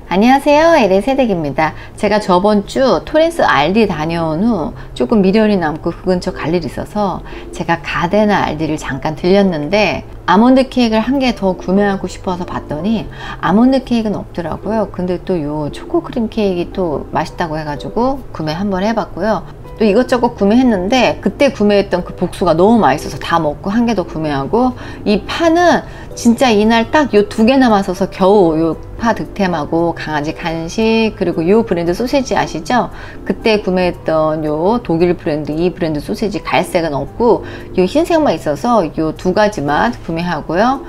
안녕하세요, LA 새댁입니다. 제가 저번 주 토렌스 알디 다녀온 후 조금 미련이 남고 그 근처 갈 일이 있어서 제가 가데나 알디를 잠깐 들렸는데 아몬드 케이크를 한 개 더 구매하고 싶어서 봤더니 아몬드 케이크는 없더라고요. 근데 또 요 초코 크림 케이크 또 맛있다고 해가지고 구매 한번 해봤고요. 또 이것저것 구매했는데 그때 구매했던 그 복수가 너무 맛있어서 다 먹고 한 개 더 구매하고, 이 파는 진짜 이날 딱 요 2개 남았어서 겨우 요 파 득템하고 강아지 간식 그리고 요 브랜드 소세지 아시죠? 그때 구매했던 요 독일 브랜드 이 브랜드 소세지 갈색은 없고 요 흰색만 있어서 요 2가지만 구매하고요.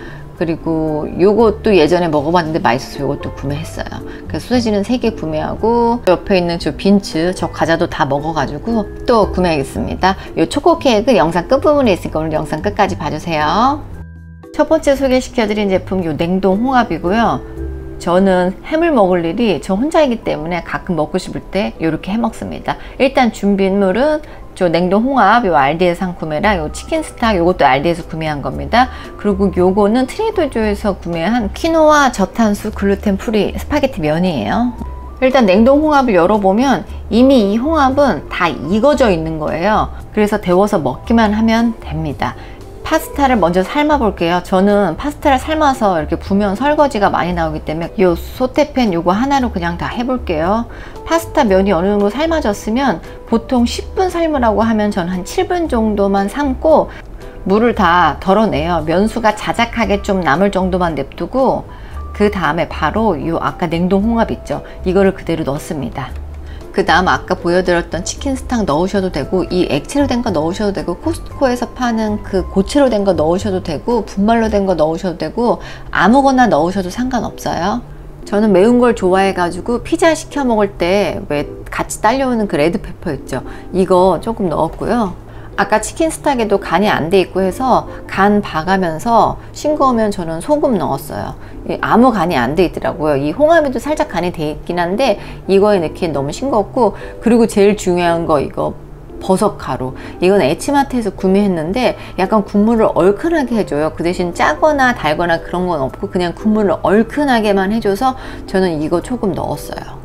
그리고 요것도 예전에 먹어봤는데 맛있어서 요것도 구매했어요. 그래서 소세지는 3개 구매하고 옆에 있는 저 빈츠 저 과자도 다 먹어가지고 또 구매하겠습니다. 요 초코 케이크 영상 끝부분에 있으니까 오늘 영상 끝까지 봐주세요. 첫 번째 소개시켜드린 제품 요 냉동 홍합이고요. 저는 햄을 먹을 일이 저 혼자이기 때문에 가끔 먹고 싶을 때 이렇게 해 먹습니다. 일단 준비물은 저 냉동 홍합 요 알디에서 구매랑 요 치킨 스탁 요것도 알디에서 구매한 겁니다. 그리고 요거는 트레이더조에서 구매한 퀴노아 저탄수 글루텐 프리 스파게티 면이에요. 일단 냉동 홍합을 열어보면 이미 이 홍합은 다 익어져 있는 거예요. 그래서 데워서 먹기만 하면 됩니다. 파스타를 먼저 삶아 볼게요. 저는 파스타를 삶아서 이렇게 부면 설거지가 많이 나오기 때문에 이 소테팬 요거 하나로 그냥 다 해볼게요. 파스타 면이 어느 정도 삶아졌으면 보통 10분 삶으라고 하면 저는 한 7분 정도만 삶고 물을 다 덜어내요. 면수가 자작하게 좀 남을 정도만 냅두고 그 다음에 바로 요 아까 냉동 홍합 있죠? 이거를 그대로 넣습니다. 그 다음 아까 보여드렸던 치킨 스탁 넣으셔도 되고 이 액체로 된 거 넣으셔도 되고 코스트코에서 파는 그 고체로 된 거 넣으셔도 되고 분말로 된 거 넣으셔도 되고 아무거나 넣으셔도 상관없어요. 저는 매운 걸 좋아해 가지고 피자 시켜 먹을 때 왜 같이 딸려오는 그 레드페퍼 있죠? 이거 조금 넣었고요. 아까 치킨 스탁에도 간이 안 돼 있고 해서 간 봐가면서 싱거우면 저는 소금 넣었어요. 아무 간이 안 돼 있더라고요. 이 홍합에도 살짝 간이 돼 있긴 한데 이거에 넣기엔 너무 싱거웠고, 그리고 제일 중요한 거 이거 버섯가루. 이건 H마트에서 구매했는데 약간 국물을 얼큰하게 해줘요. 그 대신 짜거나 달거나 그런 건 없고 그냥 국물을 얼큰하게만 해줘서 저는 이거 조금 넣었어요.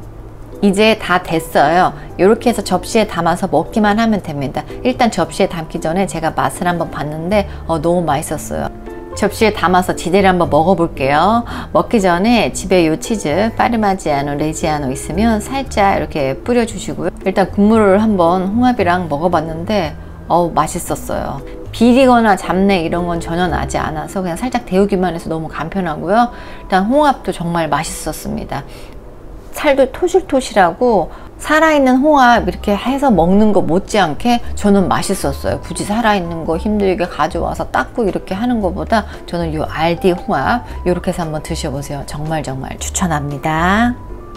이제 다 됐어요. 이렇게 해서 접시에 담아서 먹기만 하면 됩니다. 일단 접시에 담기 전에 제가 맛을 한번 봤는데 너무 맛있었어요. 접시에 담아서 지대로 한번 먹어볼게요. 먹기 전에 집에 요 치즈 파르마지아노 레지아노 있으면 살짝 이렇게 뿌려주시고요. 일단 국물을 한번 홍합이랑 먹어봤는데 맛있었어요. 비리거나 잡내 이런 건 전혀 나지 않아서 그냥 살짝 데우기만 해서 너무 간편하고요. 일단 홍합도 정말 맛있었습니다. 살도 토실토실하고 살아있는 홍합 이렇게 해서 먹는 거 못지않게 저는 맛있었어요. 굳이 살아있는 거 힘들게 가져와서 닦고 이렇게 하는 것보다 저는 이 알디 홍합 이렇게 해서 한번 드셔보세요. 정말 추천합니다.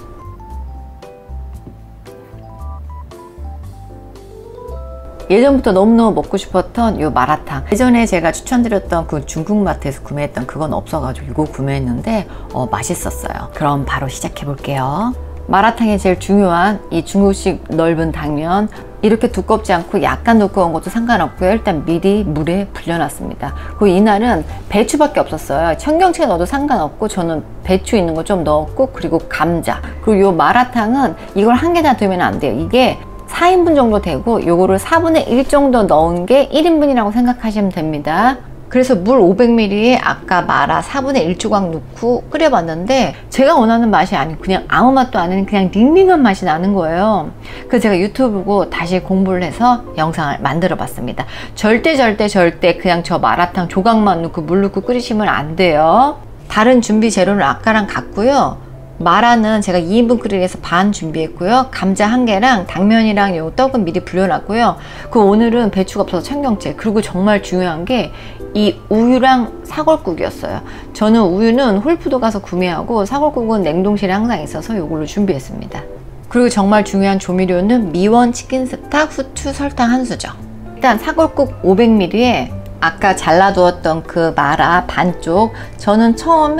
예전부터 너무너무 먹고 싶었던 요 마라탕, 예전에 제가 추천드렸던 그 중국마트에서 구매했던 그건 없어가지고 이거 구매했는데 맛있었어요. 그럼 바로 시작해 볼게요. 마라탕에 제일 중요한 이 중국식 넓은 당면, 이렇게 두껍지 않고 약간 두꺼운 것도 상관없고요. 일단 미리 물에 불려놨습니다. 그리고 이날은 배추밖에 없었어요. 청경채 넣어도 상관없고 저는 배추 있는 거 좀 넣었고, 그리고 감자. 그리고 요 마라탕은 이걸 한 개나 두면 안 돼요. 이게 4인분 정도 되고 요거를 4분의 1 정도 넣은 게 1인분이라고 생각하시면 됩니다. 그래서 물 500ml에 아까 마라 4분의 1 조각 넣고 끓여봤는데 제가 원하는 맛이 아니고 그냥 아무 맛도 아닌 그냥 닝닝한 맛이 나는 거예요. 그래서 제가 유튜브 보고 다시 공부를 해서 영상을 만들어 봤습니다. 절대 그냥 저 마라탕 조각만 넣고 물 넣고 끓이시면 안 돼요. 다른 준비 재료는 아까랑 같고요. 마라는 제가 2인분 끓이기 위해서 반 준비했고요. 감자 1개랑 당면이랑 요 떡은 미리 불려놨고요. 그 오늘은 배추가 없어서 청경채, 그리고 정말 중요한 게 이 우유랑 사골국이었어요. 저는 우유는 홀푸드 가서 구매하고 사골국은 냉동실에 항상 있어서 요걸로 준비했습니다. 그리고 정말 중요한 조미료는 미원, 치킨 스탁, 후추, 설탕 한 수저. 일단 사골국 500ml에 아까 잘라두었던 그 마라 반쪽, 저는 처음에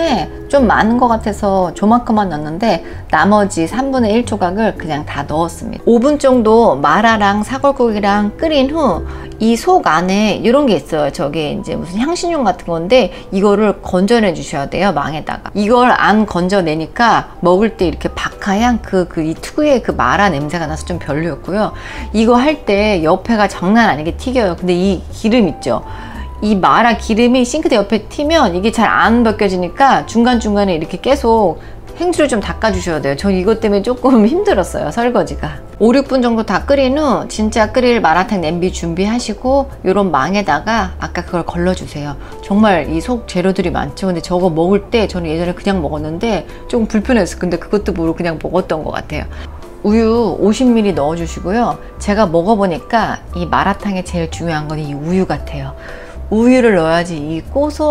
좀 많은 것 같아서 조만큼만 넣었는데 나머지 3분의 1 조각을 그냥 다 넣었습니다. 5분 정도 마라랑 사골국이랑 끓인 후 이 속 안에 이런 게 있어요. 저게 이제 무슨 향신료 같은 건데 이거를 건져내 주셔야 돼요. 망에다가. 이걸 안 건져내니까 먹을 때 이렇게 박하향 이 특유의 그 마라 냄새가 나서 좀 별로였고요. 이거 할 때 옆에가 장난 아니게 튀겨요. 근데 이 기름 있죠. 이 마라 기름이 싱크대 옆에 튀면 이게 잘 안 벗겨지니까 중간중간에 이렇게 계속 행주를 좀 닦아주셔야 돼요. 전 이것 때문에 조금 힘들었어요. 설거지가. 5, 6분 정도 다 끓인 후 진짜 끓일 마라탕 냄비 준비하시고 요런 망에다가 아까 그걸 걸러주세요. 정말 이 속 재료들이 많죠. 근데 저거 먹을 때 저는 예전에 그냥 먹었는데 조금 불편했어요. 근데 그것도 모르고 그냥 먹었던 것 같아요. 우유 50ml 넣어주시고요. 제가 먹어보니까 이 마라탕에 제일 중요한 건 이 우유 같아요. 우유를 넣어야지 이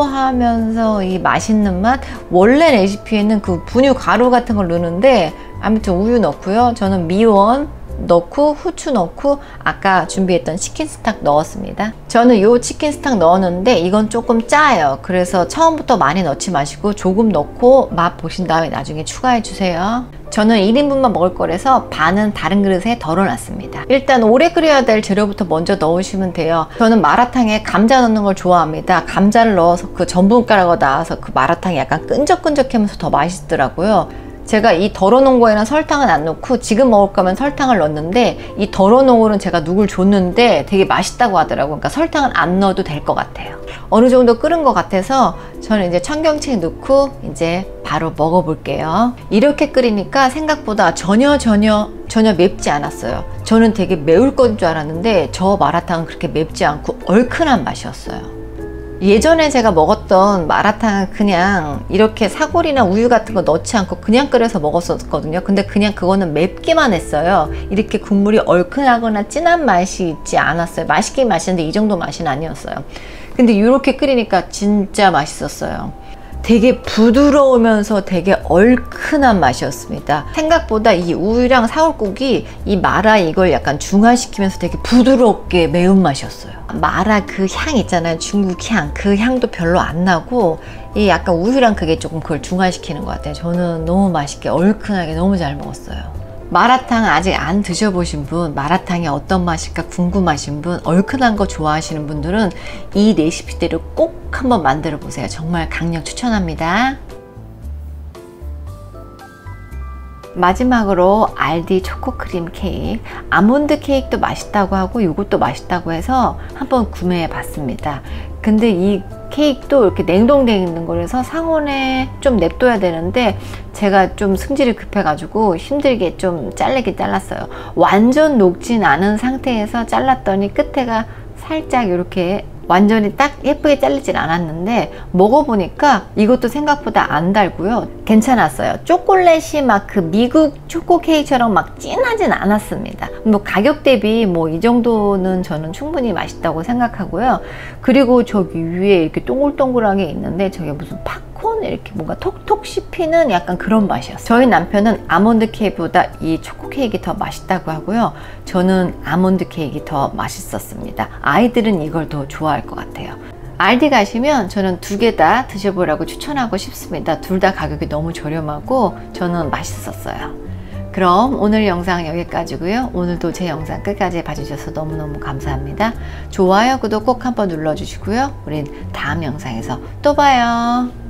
고소하면서 이 맛있는 맛. 원래 레시피에는 그 분유 가루 같은 걸 넣는데 아무튼 우유 넣고요. 저는 미원 넣고 후추 넣고 아까 준비했던 치킨 스탁 넣었습니다. 저는 요 치킨 스탁 넣었는데 이건 조금 짜요. 그래서 처음부터 많이 넣지 마시고 조금 넣고 맛 보신 다음에 나중에 추가해 주세요. 저는 1인분만 먹을 거라서 반은 다른 그릇에 덜어놨습니다. 일단 오래 끓여야 될 재료부터 먼저 넣으시면 돼요. 저는 마라탕에 감자 넣는 걸 좋아합니다. 감자를 넣어서 그 전분가루가 나와서 그 마라탕이 약간 끈적끈적하면서 더 맛있더라고요. 제가 이 덜어놓은 거에는 설탕은 안 넣고 지금 먹을 거면 설탕을 넣었는데 이 덜어놓은 거는 제가 누굴 줬는데 되게 맛있다고 하더라고요. 그러니까 설탕은 안 넣어도 될 것 같아요. 어느 정도 끓은 것 같아서 저는 이제 청경채 넣고 이제 바로 먹어볼게요. 이렇게 끓이니까 생각보다 전혀 맵지 않았어요. 저는 되게 매울 건 줄 알았는데 저 마라탕은 그렇게 맵지 않고 얼큰한 맛이었어요. 예전에 제가 먹었던 마라탕은 그냥 이렇게 사골이나 우유 같은 거 넣지 않고 그냥 끓여서 먹었었거든요. 근데 그냥 그거는 맵기만 했어요. 이렇게 국물이 얼큰하거나 진한 맛이 있지 않았어요. 맛있긴 맛있는데 이 정도 맛은 아니었어요. 근데 이렇게 끓이니까 진짜 맛있었어요. 되게 부드러우면서 되게 얼큰한 맛이었습니다. 생각보다 이 우유랑 사골국이 이 마라 이걸 약간 중화시키면서 되게 부드럽게 매운맛이었어요. 마라 그 향 있잖아요. 중국 향. 그 향도 별로 안 나고 이 약간 우유랑 그게 조금 그걸 중화시키는 것 같아요. 저는 너무 맛있게 얼큰하게 너무 잘 먹었어요. 마라탕 아직 안 드셔보신 분, 마라탕이 어떤 맛일까 궁금하신 분, 얼큰한 거 좋아하시는 분들은 이 레시피대로 꼭 한번 만들어 보세요. 정말 강력 추천합니다. 마지막으로 알디 초코크림 케이크, 아몬드 케이크도 맛있다고 하고 이것도 맛있다고 해서 한번 구매해 봤습니다. 근데 이 케이크도 이렇게 냉동되어 있는 거라서 상온에 좀 냅둬야 되는데 제가 좀 승질이 급해 가지고 힘들게 좀 잘리긴 잘랐어요. 완전 녹진 않은 상태에서 잘랐더니 끝에가 살짝 이렇게 완전히 딱 예쁘게 잘리진 않았는데 먹어보니까 이것도 생각보다 안 달고요. 괜찮았어요. 초콜릿이 막 그 미국 초코 케이크처럼 막 진하진 않았습니다. 뭐 가격 대비 뭐 이 정도는 저는 충분히 맛있다고 생각하고요. 그리고 저기 위에 이렇게 동글동글하게 있는데 저게 무슨 팝콘 이렇게 뭔가 톡톡 씹히는 약간 그런 맛이었어요. 저희 남편은 아몬드 케이크보다 이 초코 케이크가 더 맛있다고 하고요. 저는 아몬드 케이크가 더 맛있었습니다. 아이들은 이걸 더 좋아할 것 같아요. 알디 가시면 저는 두 개 다 드셔보라고 추천하고 싶습니다. 둘 다 가격이 너무 저렴하고 저는 맛있었어요. 그럼 오늘 영상 여기까지고요. 오늘도 제 영상 끝까지 봐주셔서 너무너무 감사합니다. 좋아요, 구독 꼭 한번 눌러주시고요. 우린 다음 영상에서 또 봐요.